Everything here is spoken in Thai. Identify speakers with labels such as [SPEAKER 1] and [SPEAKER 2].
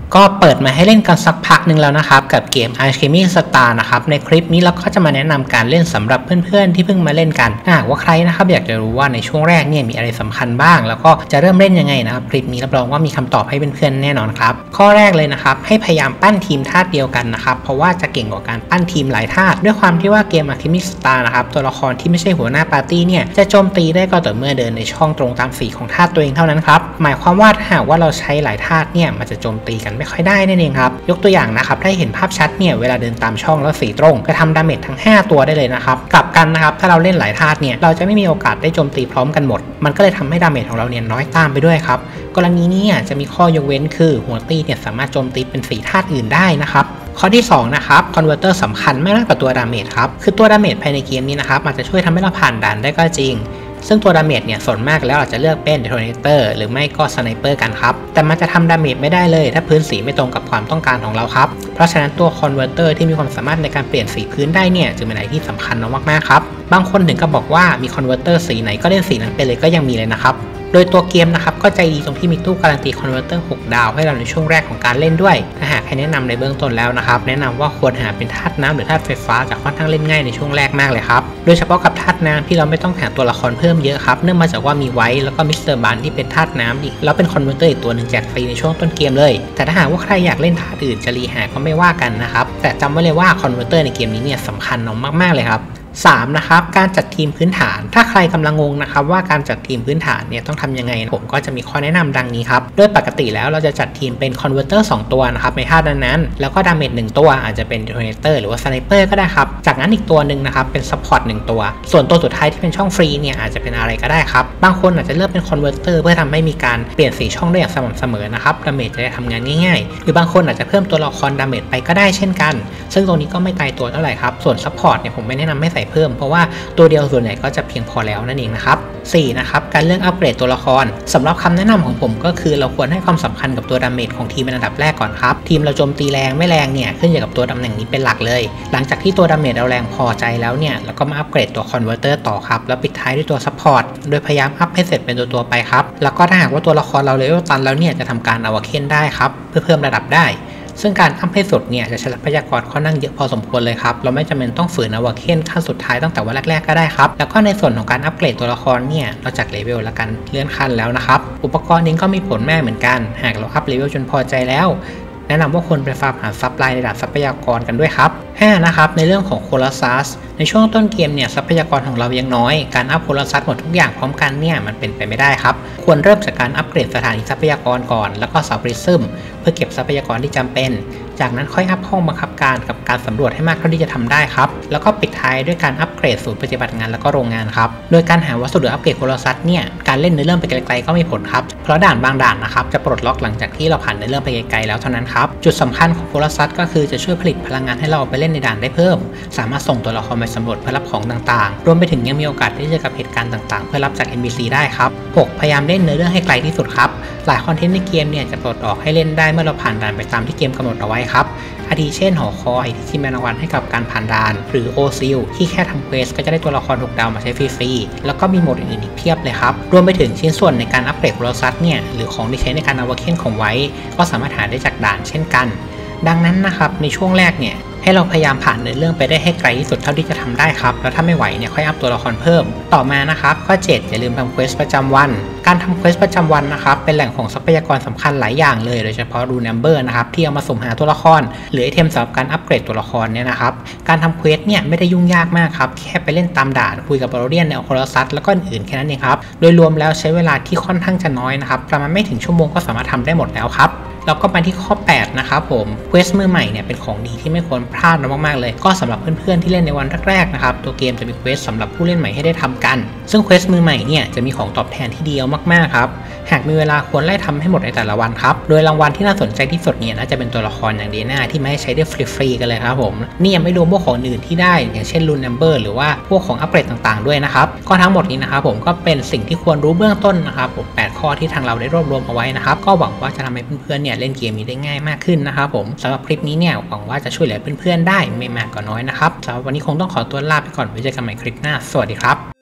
[SPEAKER 1] ก็เปิดมาให้เล่นกันสักพักหนึ่งแล้วนะครับกับเกม Alchemy Star นะครับในคลิปนี้เราก็จะมาแนะนำการเล่นสำหรับเพื่อนๆที่เพิ่งมาเล่นกันถ้าหากว่าใครนะครับอยากจะรู้ว่าในช่วงแรกเนี่ยมีอะไรสำคัญบ้างแล้วก็จะเริ่มเล่นยังไงนะครับคลิปนี้รับรองว่ามีคำตอบให้เพื่อนๆแน่นอนครับข้อแรกเลยนะครับให้พยายามปั้นทีมธาตุเดียวกันนะครับเพราะว่าจะเก่งกว่าการปั้นทีมหลายธาตุด้วยความที่ว่าเกม Alchemy Star นะครับตัวละครที่ไม่ใช่หัวหน้าปาร์ตี้เนี่ยจะโจมตีได้ก็ต่อเมื่อเดินในช่องตรงตามสีของธาตุตัวเองเท่านั้นครับหมายความว่าถ้าหากว่าเราใช้หลายธาตุเนี่ยมันจะโจมตีกันไม่ค่อยได้นั่นเองครับยกตัวอย่างนะครับถ้าเห็นภาพชัดเนี่ยเวลาเดินตามช่องแล้วสีตรงจะทำดาเมจทั้ง5ตัวได้เลยนะครับกลับกันนะครับถ้าเราเล่นหลายธาตุเนี่ยเราจะไม่มีโอกาสได้โจมตีพร้อมกันหมดมันก็เลยทำให้ดาเมจของเราเนี่ยน้อยตามไปด้วยครับกรณีนี้จะมีข้อยกเว้นคือหัวตีเนี่ยสามารถโจมตีเป็นสีธาตุอื่นได้นะครับข้อที่2นะครับคอนเวอร์เตอร์สำคัญไม่มากกว่าตัวดาเมจครับคือตัวดาเมจภายในเกมนี้นะครับอาจจะช่วยทำให้เราผ่านด่านได้ก็จริงซึ่งตัวดาเมจเนี่ยส่วนมากแล้วอาจจะเลือกเป็นเดโทเนเตอร์หรือไม่ก็สไนเปอร์กันครับแต่มันจะทำดาเมจไม่ได้เลยถ้าพื้นสีไม่ตรงกับความต้องการของเราครับเพราะฉะนั้นตัวคอนเวอร์เตอร์ที่มีความสามารถในการเปลี่ยนสีพื้นได้เนี่ยจึงเป็นอะไรที่สำคัญมากๆครับบางคนถึงกับบอกว่ามีคอนเวอร์เตอร์สีไหนก็เล่นสีนั้นไปเลยก็ยังมีเลยนะครับโดยตัวเกมนะครับก็ใจดีตรงที่มีตู้การันตีคอนเวอร์เตอร์6ดาวให้เราในช่วงแรกของการเล่นด้วยถ้าหากให้แนะนำในเบื้องต้นแล้วนะครับแนะนำว่าควรหาเป็นธาตุน้ำหรือธาตุไฟฟ้าจะค่อนข้างเล่นง่ายในช่วงแรกมากเลยครับโดยเฉพาะกับธาตุน้ำที่เราไม่ต้องหาตัวละครเพิ่มเยอะครับเนื่องมาจากว่ามีไวท์แล้วก็มิสเตอร์บันที่เป็นธาตุน้ำอีกแล้วเป็นคอนเวอร์เตอร์อีกตัวหนึ่งแจกฟรีในช่วงต้นเกมเลยแต่ถ้าหากว่าใครอยากเล่นธาตุอื่นจะรีหาก็ไม่ว่ากันนะครับแต่จำไว้เลยว่าคอนเวอร์เตอร์ในเกมนี้เนี่ยสำคัญมากๆเลยครับ3นะครับการจัดทีมพื้นฐานถ้าใครกำลังงงนะครับว่าการจัดทีมพื้นฐานเนี่ยต้องทำยังไงผมก็จะมีข้อแนะนำดังนี้ครับโดยปกติแล้วเราจะจัดทีมเป็นคอนเวอร์เตอร์2ตัวนะครับในธาตุนั้นๆแล้วก็ดาเมจ1ตัวอาจจะเป็นเดโทเนเตอร์หรือว่าสไนเปอร์ก็ได้ครับจากนั้นอีกตัวหนึ่งนะครับเป็นซัพพอร์ต1ตัวส่วนตัวสุดท้ายที่เป็นช่องฟรีเนี่ยอาจจะเป็นอะไรก็ได้ครับบางคนอาจจะเลือกเป็นคอนเวอร์เตอร์เพื่อทำให้มีการเปลี่ยนสีช่องได้อย่างสม่ำเสมอนะครับดาเมจจะได้ทำงานง่ายๆหรือบางคนอาจจะเพิ่มตัวละครดาเมจไปก็ได้เช่นกันซึ่งตรงนี้ก็ไม่ตายตัวเท่าไหร่ครับส่วนซัพพอร์ตเนี่ยผมไม่แนะนำให้ใส่เพิ่มเพราะว่าตัวเดียวส่วนใหญ่ก็จะเพียงพอแล้วนั่นเองนะครับ4นะครับการเลือกอัปเกรดตัวละครสำหรับคำแนะนำของผมก็คือเราควรให้ความสำคัญกับตัวดาเมจของทีมเป็นอันดับแรกก่อนครับทีมเราโจมตีแรงไม่แรงเนี่ยขึ้นอยู่กับตัวตำแหน่งนี้เป็นหลักเลยหลังจากที่ตัวดาเมจเราแรงพอใจแล้วเนี่ยเราก็มาอัปเกรดตัวคอนเวอร์เตอร์ต่อครับแล้วปิดท้ายด้วยตัวซัพพอร์ตโดยพยายามอัพให้เสร็จเป็นตัวไปครับแล้วก็ถ้าหากว่าตัวละครเราเลเวลตันแล้วเนี่ยจะทำการอวเคนได้ครับเพื่อเพิ่มระดับได้ซึ่งการอัพให้สุดเนี่ยจะใช้ทรัพยากรค่อนข้างเยอะพอสมควรเลยครับเราไม่จำเป็นต้องฝืนอวเคนขั้นสุดท้ายตั้งแต่วันแรกๆก็ได้ครับแล้วก็ในส่วนของการอัปเกรดตัวละครเนี่ยเราจากเลเวลและการเลื่อนขั้นแล้วนะครับอุปกรณ์นี้ก็มีผลแม่เหมือนกันหากเราอัพเลเวลจนพอใจแล้วแนะนำว่าควรไปฟาร์มหาซัพพลายในด่านทรัพยากรกันด้วยครับ5นะครับในเรื่องของโคลัสซัสในช่วงต้นเกมเนี่ยทรัพยากรของเรายังน้อยการอัพโคลัสซัสหมดทุกอย่างพร้อมกันเนี่ยมันเป็นไปไม่ได้ครับควรเริ่มจากการอัปเกรดสถานีทรัพยากรก่อนแล้วก็เสาปริซึมเพื่อเก็บทรัพยากรที่จำเป็นจากนั้นค่อยอัพห้องบังคับการกับการสำรวจให้มากเท่าที่จะทำได้ครับแล้วก็ปิดท้ายด้วยการอัปเกรดศูนย์ปฏิบัติงานแล้วก็โรงงานครับโดยการหาวัสดุอัปเกรดโคลัสซัสเนี่ยการเล่นในเรื่องไปไกลๆก็มีผลครับเพราะด่านบางด่านนะครับจะปลดล็อกหลังจากที่เราผ่านในเรื่องไปไกลๆแล้วเท่านั้นครับจุดสำคัญของโคลัสซัสก็คือจะช่วยผลิตพลังงานให้เราไปเล่นในด่านได้เพิ่มสามารถส่งตัวละครไปสำรวจเพื่อรับของต่างๆรวมไปถึงยังมีโอกาสที่จะเจอกับเหตุการณ์ต่างๆเพื่อรับจาก NPC ได้ครับ6พยายามเล่นเนื้อเรื่องให้ไกลที่สุดครับหลายคอนเทนต์ในเกมเนี่ยจะปลดออกให้เล่นได้เมื่อเราผ่านด่านไปตามที่เกมกำหนดเอาไว้ครับอาทิเช่นหอคอยที่มีรางวัลให้กับการผ่านด่านหรือโอซิลที่แค่ทำเควสก็จะได้ตัวละคร6ดาวมาใช้ฟรีๆแล้วก็มีโหมดอื่นๆอีกเพียบเลยครับรวมไปถึงชิ้นส่วนในการอัปเกรดโคลัสซัสเนี่ยหรือของที่ใช้ในการอวเคนของไว้ก็สามารถหาได้จากด่านเช่นกันดังนั้นนะครับในช่วงแรกเนี่ยให้เราพยายามผ่านเนื้อเรื่องไปได้ให้ไกลที่สุดเท่าที่จะทำได้ครับแล้วถ้าไม่ไหวเนี่ยค่อยอัพตัวละครเพิ่มต่อมานะครับข้อ7อย่าลืมทำเควสประจำวันการทำเควสประจำวันนะครับเป็นแหล่งของทรัพยากรสำคัญหลายอย่างเลยโดยเฉพาะรูนัมเบอร์นะครับที่เอามาสุ่มหาตัวละครหรือไอเทมสำหรับการอัปเกรดตัวละครเนี่ยนะครับการทำเควสเนี่ยไม่ได้ยุ่งยากมากครับแค่ไปเล่นตามด่านคุยกับบาโรเดียนในโคลัสซัสแล้วก็อื่นๆแค่นั้นเองครับโดยรวมแล้วใช้เวลาที่ค่อนข้างจะน้อยนะครับประมาณไม่ถึงชั่วโมงก็สามารถทำได้หมดแล้วครับแล้วก็ไปที่ข้อ8นะครับผมเควสมือใหม่เนี่ยเป็นของดีที่ไม่ควรพลาดมากๆเลยก็สำหรับเพื่อนๆที่เล่นในวันแรกๆนะครับตัวเกมจะมีเควสสำหรับผู้เล่นใหม่ให้ได้ทำกันซึ่งเควสมือใหม่เนี่ยจะมีของตอบแทนที่ดีมากๆครับหากมีเวลาควรไล่ทำให้หมดในแต่ละวันครับโดยรางวัลที่น่าสนใจที่สุดเนี่ยน่าจะเป็นตัวละครอย่างเดน่าที่ไม่ให้ใช้ได้ฟรีๆกันเลยครับผมนี่ยังไม่รวมพวกของอื่นที่ได้อย่างเช่นรูนัมเบอร์หรือว่าพวกของอัปเกรดต่างๆด้วยนะครับก็ทั้งหมดนี้นะครับผมก็เป็นสิ่งที่ควรรู้เบื้องต้นนะครับผม8ข้อที่ทางเราได้รวบรวมเอาไว้นะครับก็หวังว่าจะทำให้เพื่อนๆเนี่ยเล่นเกมนี้ได้ง่ายมากขึ้นนะครับผมสำหรับคลิปนี้เนี่ยหวังว่าจะช่วยเหลือเพื่อนๆได้ไม่มากก็น้อยนะครับสำหรับวันนี้คงต้องขอตัวลาไปก่อนไว้เจอกันใหม่คลิปหน้าสวัสดีครับ